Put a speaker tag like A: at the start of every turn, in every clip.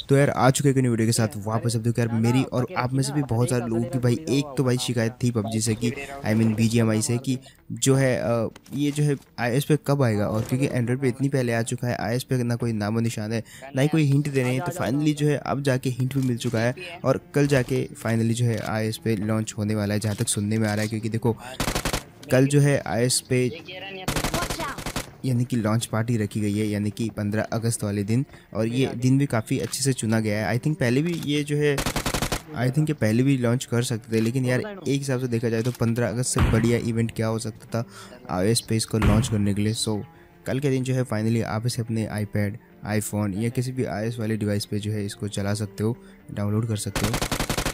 A: तो यार आ चुके हैं वीडियो के साथ वापस। अब देखो यार मेरी और आप में से भी बहुत सारे लोगों की भाई एक तो भाई शिकायत थी पबजी से कि आई मीन बीजीएमआई से कि जो है ये जो है आईएस पे कब आएगा। और क्योंकि एंड्रॉइड पे इतनी पहले आ चुका है, आईएस पे ना कोई नामो निशान है, ना ही कोई हिंट दे रहे हैं। तो फाइनली जो है अब जाके हिंट भी मिल चुका है और कल जाके फाइनली जो है आईएस पे लॉन्च होने वाला है, जहाँ तक सुनने में आ रहा है। क्योंकि देखो कल जो है आईएस पे यानी कि लॉन्च पार्टी रखी गई है, यानी कि 15 अगस्त वाले दिन। और ये दिन भी काफ़ी अच्छे से चुना गया है। आई थिंक पहले भी ये जो है आई थिंक ये पहले भी लॉन्च कर सकते थे, लेकिन यार एक हिसाब से देखा जाए तो 15 अगस्त से बढ़िया इवेंट क्या हो सकता था आईओएस पे इसको लॉन्च करने के लिए। सो कल के दिन जो है फाइनली आप इसे अपने आईपैड, आईफोन या किसी भी आईओएस वाले डिवाइस पे जो है इसको चला सकते हो, डाउनलोड कर सकते हो।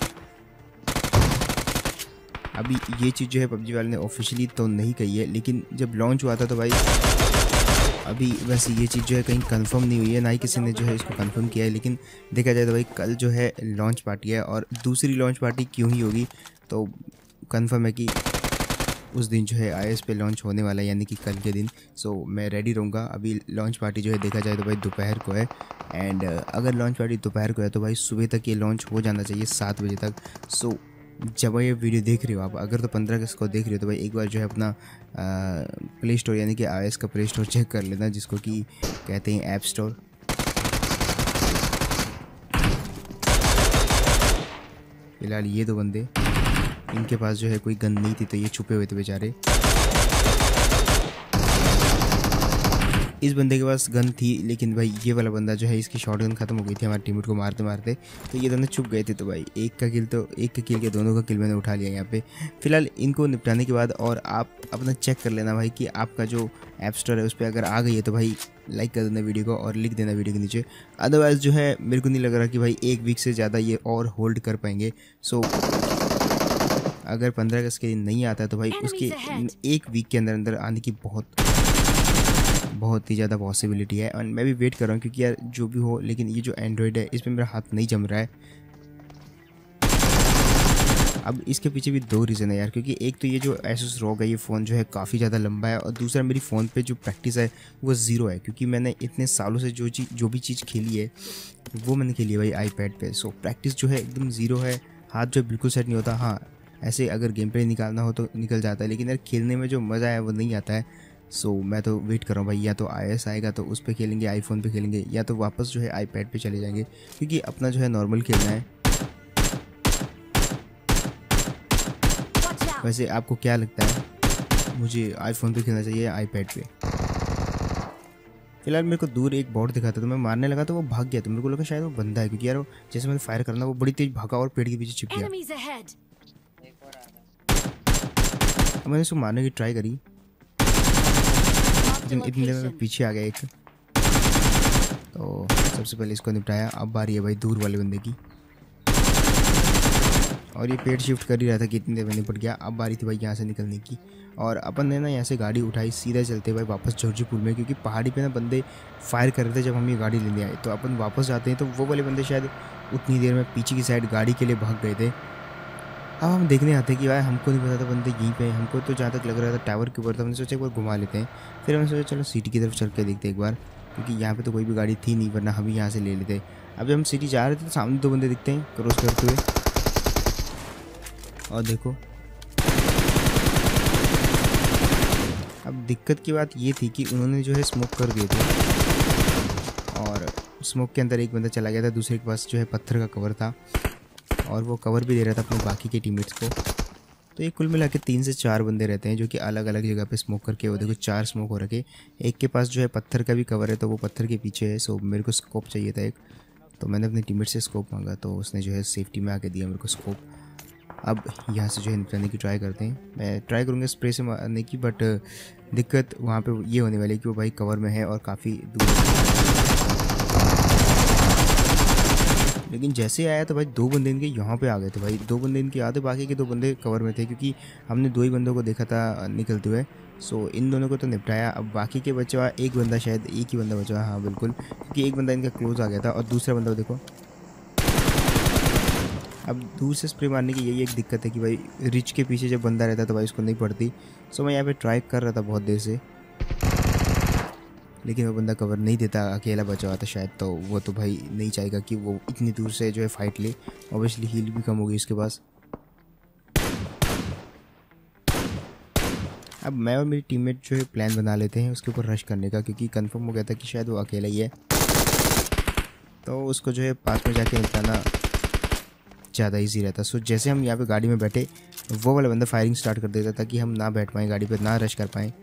A: अभी ये चीज़ जो है पबजी वाले ने ऑफिशियली तो नहीं कही है, लेकिन जब लॉन्च हुआ था तो भाई अभी वैसे ये चीज़ जो है कहीं कंफर्म नहीं हुई है, ना ही किसी ने जो है इसको कंफर्म किया है। लेकिन देखा जाए तो भाई कल जो है लॉन्च पार्टी है, और दूसरी लॉन्च पार्टी क्यों ही होगी, तो कंफर्म है कि उस दिन जो है आईएस पे लॉन्च होने वाला है, यानी कि कल के दिन। सो मैं रेडी रहूँगा। अभी लॉन्च पार्टी जो है देखा जाए तो भाई दोपहर को है, एंड अगर लॉन्च पार्टी दोपहर को है तो भाई सुबह तक ये लॉन्च हो जाना चाहिए 7 बजे तक। सो जब ये वीडियो देख रहे हो आप, अगर तो 15 अगस्त को देख रहे हो तो भाई एक बार जो है अपना प्ले स्टोर यानी कि आईओएस का प्ले स्टोर चेक कर लेना, जिसको कि कहते हैं ऐप स्टोर। फिलहाल ये दो बंदे, इनके पास जो है कोई गन नहीं थी तो ये छुपे हुए थे बेचारे। इस बंदे के पास गन थी, लेकिन भाई ये वाला बंदा जो है इसकी शॉटगन खत्म हो गई थी हमारे टीममेट को मारते मारते, तो ये दोनों छुप गए थे। तो भाई एक का किल के दोनों का किल मैंने उठा लिया यहाँ पे। फिलहाल इनको निपटाने के बाद और आप अपना चेक कर लेना भाई कि आपका जो ऐप स्टोर है उस पर अगर आ गई है तो भाई लाइक कर देना वीडियो को और लिख देना वीडियो के नीचे। अदरवाइज़ जो है मेरे को नहीं लग रहा कि भाई 1 वीक से ज़्यादा ये और होल्ड कर पाएंगे। सो अगर 15 अगस्त के दिन नहीं आता है तो भाई उसके 1 वीक के अंदर अंदर आने की बहुत ही ज़्यादा पॉसिबिलिटी है। और मैं भी वेट कर रहा हूँ, क्योंकि यार जो भी हो, लेकिन ये जो एंड्रॉयड है इसमें मेरा हाथ नहीं जम रहा है। अब इसके पीछे भी 2 रीज़न है यार, क्योंकि एक तो ये जो Asus ROG है ये फ़ोन जो है काफ़ी ज़्यादा लंबा है, और दूसरा मेरी फ़ोन पे जो प्रैक्टिस है वो 0 है, क्योंकि मैंने इतने सालों से जो भी चीज़ खेली है वो मैंने खेली है भाई आईपैड पे। सो प्रैक्टिस जो है एकदम 0 है, हाथ जो बिल्कुल सेट नहीं होता। हाँ ऐसे अगर गेम प्ले निकालना हो तो निकल जाता है, लेकिन यार खेलने में जो मज़ा है वो नहीं आता है। सो मैं तो वेट कर रहा हूँ भाई, या तो आईओएस आएगा तो उस पर खेलेंगे, आईफोन पे खेलेंगे, या तो वापस जो है आईपैड पे चले जाएंगे, क्योंकि अपना जो है नॉर्मल खेलना है। वैसे आपको क्या लगता है, मुझे आईफोन पे खेलना चाहिए या आईपैड पे? फिलहाल मेरे को दूर एक बॉट दिखा था तो मैं मारने लगा तो वो भाग गया, तो मेरे को लगा शायद वो बंदा है, क्योंकि यार जैसे मैंने फायर करना वो बड़ी तेज भागा और पेड़ के पीछे छिप गया। अब मैंने उसको मारने की ट्राई करी, इतनी देर में पीछे आ गया एक, तो सबसे पहले इसको निपटाया। अब बारी है भाई दूर वाले बंदे की, और ये पेड़ शिफ्ट कर ही रहा था कि इतनी देर में निपट गया। अब बारी थी भाई यहाँ से निकलने की, और अपन ने ना यहाँ से गाड़ी उठाई, सीधा चलते भाई वापस जॉर्जीपुर में, क्योंकि पहाड़ी पे ना बंदे फायर कर रहे थे जब हम ये गाड़ी लेने आए। तो अपन वापस जाते हैं तो वो वाले बंदे शायद उतनी देर में पीछे की साइड गाड़ी के लिए भाग गए थे। अब हम देखने आते हैं कि भाई हमको नहीं पता था बंदे यहीं पे, हमको तो जहाँ तक लग रहा था टावर के ऊपर था। हमने सोचा एक बार घुमा लेते हैं, फिर हमने सोचा चलो सिटी की तरफ चल के देखते हैं एक बार, क्योंकि यहाँ पे तो कोई भी गाड़ी थी नहीं, वरना हम यहाँ से ले लेते। अब जब हम सिटी जा रहे थे तो सामने 2 बंदे दिखते हैं क्रॉस करते हुए, और देखो अब दिक्कत की बात ये थी कि उन्होंने जो है स्मोक कर दिए थे, और स्मोक के अंदर एक बंदा चला गया था, दूसरे के पास जो है पत्थर का कवर था, और वो कवर भी दे रहा था अपने बाकी के टीममेट्स को। तो ये कुल मिला के 3 से 4 बंदे रहते हैं जो कि अलग अलग जगह पे स्मोक करके, वो देखो 4 स्मोक हो रखे। एक के पास जो है पत्थर का भी कवर है तो वो पत्थर के पीछे है। सो मेरे को स्कोप चाहिए था एक, तो मैंने अपने टीममेट से स्कोप मांगा, तो उसने जो है सेफ्टी में आके दिया मेरे को स्कोप। अब यहाँ से जो है निपटाने की ट्राई करते हैं। मैं ट्राई करूँगा स्प्रे से मारने की, बट दिक्कत वहाँ पे ये होने वाली है कि वो भाई कवर में है और काफ़ी दूर। लेकिन जैसे आया तो भाई 2 बंदे इनके यहाँ पे आ गए थे भाई, 2 बंदे इनके आते, बाकी के 2 बंदे कवर में थे, क्योंकि हमने 2 ही बंदों को देखा था निकलते हुए। सो इन दोनों को तो निपटाया। अब बाकी के बचा हुआ एक बंदा, शायद एक ही बंदा बचा हुआ, हाँ बिल्कुल, क्योंकि एक बंदा इनका क्लोज आ गया था, और दूसरा बंदा देखो। अब दूर से स्प्रे मारने की यही एक दिक्कत है कि भाई रिच के पीछे जब बंदा रहता है तो भाई उसको नहीं पड़ती। सो मैं यहाँ पे ट्राई कर रहा था बहुत देर से, लेकिन वो बंदा कवर नहीं देता, अकेला बचा हुआ था शायद, तो वो तो भाई नहीं चाहेगा कि वो इतनी दूर से जो है फाइट ले। ऑब्वियसली हील भी कम होगी उसके पास। अब मैं और मेरी टीममेट जो है प्लान बना लेते हैं उसके ऊपर रश करने का, क्योंकि कंफर्म हो गया था कि शायद वो अकेला ही है, तो उसको जो है पास में जाके निपटाना ज़्यादा इजी रहता। सो जैसे हम यहाँ पे गाड़ी में बैठे, वो वाला बंदा फायरिंग स्टार्ट कर देता ताकि हम ना बैठ पाएँ गाड़ी पे, ना रश कर पाएँ।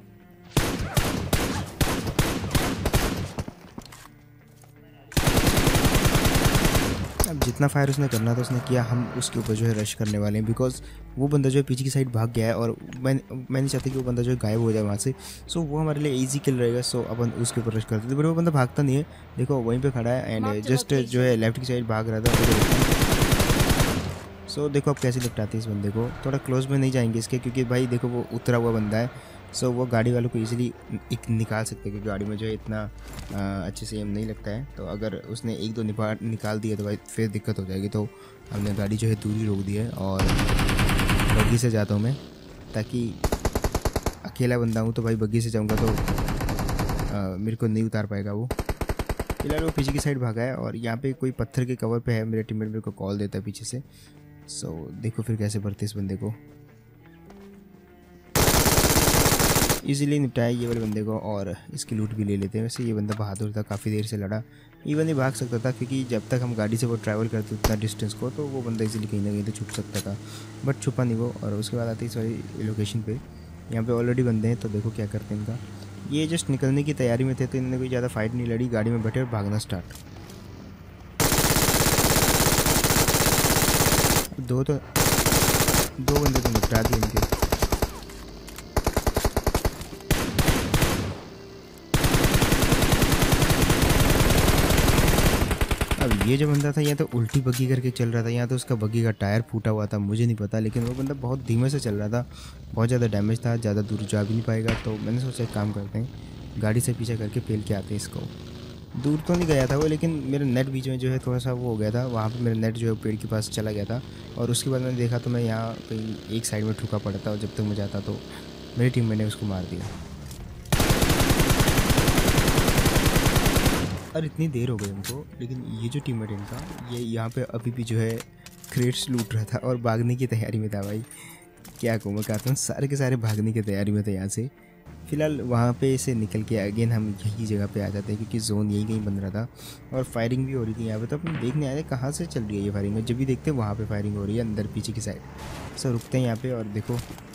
A: अब जितना फायर उसने करना था उसने किया, हम उसके ऊपर जो है रश करने वाले हैं, बिकॉज वो बंदा जो है पीछे की साइड भाग गया है और मैं नहीं चाहता कि वो बंदा जो है गायब हो जाए वहाँ से। सो वो हमारे लिए इजी किल रहेगा। सो अपन उसके ऊपर रश करते थे, बट वो बंदा भागता नहीं है, देखो वहीं पे खड़ा है एंड जस्ट जो है लेफ्ट की साइड भाग रहा था। सो देखो अब कैसे निपटाते हैं इस बंदे को। थोड़ा क्लोज में नहीं जाएंगे इसके, क्योंकि भाई देखो वो उतरा हुआ बंदा है। सो वो गाड़ी वालों को इजीली एक निकाल सकते हैं, क्योंकि गाड़ी में जो है इतना अच्छे से एम नहीं लगता है। तो अगर उसने एक दो निकाल दिया तो भाई फिर दिक्कत हो जाएगी। तो हमने गाड़ी जो है दूर ही रोक दी है और बग्गी से जाता हूँ मैं, ताकि अकेला बंदा हूँ तो भाई बग्गी से जाऊँगा तो मेरे को नहीं उतार पाएगा वो। फिलहाल वो पीछे की साइड भागा है और यहाँ पे कोई पत्थर के कवर पे है। मेरे टीममेट मेरे को कॉल देता है पीछे से। सो देखो फिर कैसे भरते इस बंदे को। इजीली निपटाया ये वाले बंदे को और इसकी लूट भी ले लेते हैं। वैसे ये बंदा बहादुर था, काफ़ी देर से लड़ा, इवन ही भाग सकता था, क्योंकि जब तक हम गाड़ी से वो ट्रैवल करते उतना डिस्टेंस को, तो वो बंदा इजीली कहीं ना कहीं तो छुप सकता था, बट छुपा नहीं वो। और उसके बाद आते इस वाली लोकेशन पे, यहाँ पे ऑलरेडी बंदे हैं, तो देखो क्या करते हैं इनका। ये जस्ट निकलने की तैयारी में थे, तो इन्होंने कोई ज़्यादा फाइट नहीं लड़ी, गाड़ी में बैठे और भागना स्टार्ट। दो बंदे तो निपटा दिए इनके। अब ये जो बंदा था यहाँ तो उल्टी बग्गी करके चल रहा था, यहाँ तो उसका बग्गी का टायर फूटा हुआ था, मुझे नहीं पता, लेकिन वो बंदा बहुत धीमे से चल रहा था, बहुत ज़्यादा डैमेज था, ज़्यादा दूर जा भी नहीं पाएगा। तो मैंने सोचा एक काम करते हैं, गाड़ी से पीछे करके पेल के आते हैं इसको। दूर तो नहीं गया था वो, लेकिन मेरा नेट बीच में जो है थोड़ा सा वो हो गया था, वहाँ पे मेरा नेट जो है पेड़ के पास चला गया था। और उसके बाद मैंने देखा तो मैं यहाँ कहीं एक साइड में ठुका पड़ा था, और जब तक मैं जाता तो मेरी टीम मैंने उसको मार दिया। और इतनी देर हो गई उनको, लेकिन ये जो टीममेट इनका, ये यहाँ पे अभी भी जो है क्रेट्स लूट रहा था और भागने की तैयारी में था। भाई क्या कहूँ, मैं कहता हूँ सारे के सारे भागने की तैयारी में थे यहाँ से। फिलहाल वहाँ पे से निकल के अगेन हम यही जगह पे आ जाते हैं, क्योंकि जोन यही कहीं बन रहा था और फायरिंग भी हो रही थी यहाँ पे। तो अपन देखने आए थे कहाँ से चल रही है ये फायरिंग, जब भी देखते हैं वहाँ पे फायरिंग हो रही है अंदर पीछे की साइड। सो रुकते हैं यहाँ पे और देखो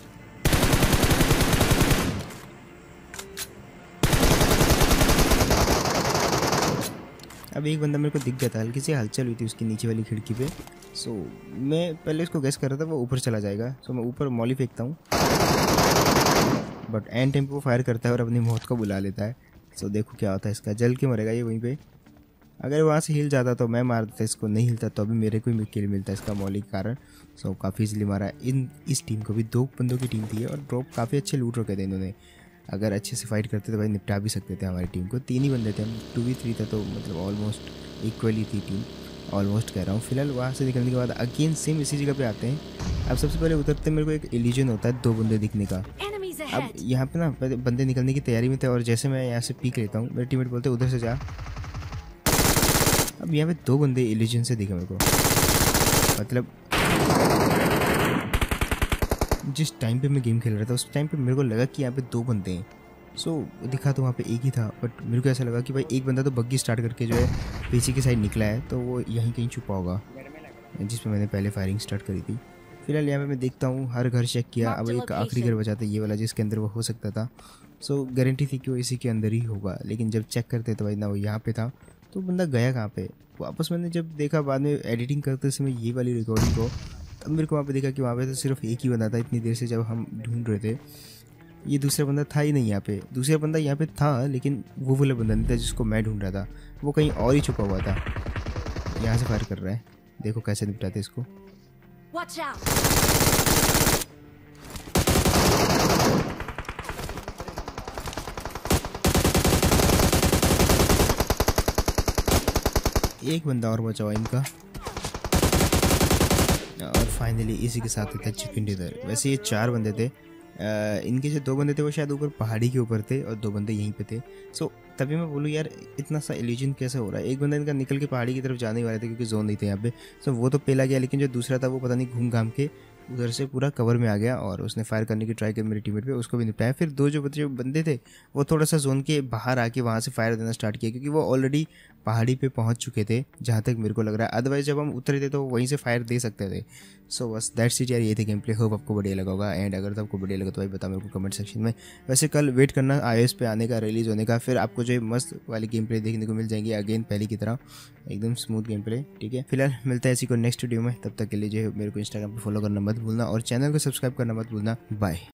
A: अब एक बंदा मेरे को दिख गया था, हल्की सी हलचल हुई थी उसकी नीचे वाली खिड़की पे। सो मैं पहले उसको गेस कर रहा था वो ऊपर चला जाएगा, सो मैं ऊपर मॉली फेंकता हूँ, बट एंड टाइम पे वो फायर करता है और अपनी मौत को बुला लेता है। सो देखो क्या होता है इसका, जल के मरेगा ये वहीं पे। अगर वहाँ से हिल जाता तो मैं मार देता इसको, नहीं हिलता तो अभी मेरे को ही किल मिलता है इसका मॉली के कारण। सो काफ़ी इजीली मारा। इस टीम को भी 2 बंदों की टीम थी और ड्रॉप काफ़ी अच्छे लूट रखे थे इन्होंने। अगर अच्छे से फाइट करते तो भाई निपटा भी सकते थे हमारी टीम को। 3 ही बंदे थे हम, 2v3 था, तो मतलब ऑलमोस्ट इक्वली थी टीम, ऑलमोस्ट कह रहा हूँ। फिलहाल वहाँ से निकलने के बाद अगेन सेम इसी जगह पे आते हैं। अब सबसे पहले उतरते मेरे को एक इल्यूजन होता है 2 बंदे दिखने का। अब यहाँ पे ना बंदे निकलने की तैयारी में थे और जैसे मैं यहाँ से पीक लेता हूँ, मेरे टीममेट बोलते उधर से जा। अब यहाँ पे 2 बंदे इल्यूजन से दिखे मेरे को, मतलब जिस टाइम पे मैं गेम खेल रहा था उस टाइम पे मेरे को लगा कि यहाँ पे 2 बंदे हैं। सो दिखा तो वहाँ पे एक ही था, बट मेरे को ऐसा लगा कि भाई एक बंदा तो बग्गी स्टार्ट करके जो है पीछे की साइड निकला है, तो वो यहीं कहीं छुपा होगा जिस पे मैंने पहले फायरिंग स्टार्ट करी थी। फिलहाल यहाँ पे मैं देखता हूँ, हर घर चेक किया, अब एक आखिरी घर बचा था ये वाला जिसके अंदर वो हो सकता था। सो गारंटी थी कि वो इसी के अंदर ही होगा, लेकिन जब चेक करते तो भाई ना वो यहाँ पे था, तो बंदा गया कहाँ पे वापस। मैंने जब देखा बाद में एडिटिंग करते समय ये वाली रिकॉर्डिंग को, तब मेरे को वहाँ पे देखा कि वहाँ पे तो सिर्फ एक ही बंदा था इतनी देर से जब हम ढूंढ रहे थे। ये दूसरा बंदा था ही नहीं यहाँ पे, दूसरा बंदा यहाँ पे था लेकिन वो वाला बंदा नहीं था जिसको मैं ढूंढ रहा था, वो कहीं और ही छुपा हुआ था। यहाँ से फायर कर रहा है, देखो कैसे निपटाते इसको। Watch out! एक बंदा और बचा हुआ इनका और फाइनली इसी के साथ था चिकन डिनर। वैसे ये 4 बंदे थे, इनके जो 2 बंदे थे वो शायद ऊपर पहाड़ी के ऊपर थे और 2 बंदे यहीं पे थे। सो तभी मैं बोलूँ यार इतना सा इल्यूजन कैसे हो रहा है। एक बंदा इनका निकल के पहाड़ी की तरफ जाने वाले थे क्योंकि जोन नहीं थे यहाँ पे। सो वो तो पेला गया, लेकिन जो दूसरा था वो पता नहीं घूम घाम के उधर से पूरा कवर में आ गया और उसने फायर करने की ट्राई की मेरे टीममेट पे, उसको भी निपटाया। फिर 2 जो बंदे थे वो थोड़ा सा जोन के बाहर आके वहाँ से फायर देना स्टार्ट किया क्योंकि वो ऑलरेडी पहाड़ी पे पहुँच चुके थे जहाँ तक मेरे को लग रहा है। अदरवाइज जब हम उतरे थे तो वहीं से फायर दे सकते थे। सो बस दैट्स इट यार, ये थे गेम प्ले। होप आपको बढ़िया लगा होगा। एंड अगर तो आपको बढ़िया लगा तो भाई बता मेरे को कमेंट सेक्शन में। वैसे कल वेट करना iOS पे आने का, रिलीज़ होने का, फिर आपको जो मस्त वाली गेम प्ले देखने को मिल जाएंगी अगेन पहले की तरह, एकदम स्मूथ गेम प्ले। ठीक है, फिलहाल मिलता है ऐसी को नेक्स्ट वीडियो में। तब तक के लिए जो है मेरे को इंस्टाग्राम पे फॉलो करना मत भूलना और चैनल को सब्सक्राइब करना मत भूलना। बाय।